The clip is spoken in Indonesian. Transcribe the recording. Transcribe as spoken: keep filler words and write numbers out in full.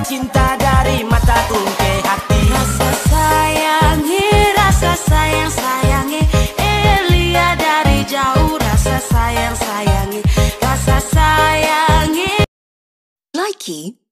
cinta dari mataku ke hati. Rasa sayangi, rasa sayang sayangi, Elia dari jauh. Rasa sayang sayangi, rasa sayangi. Likey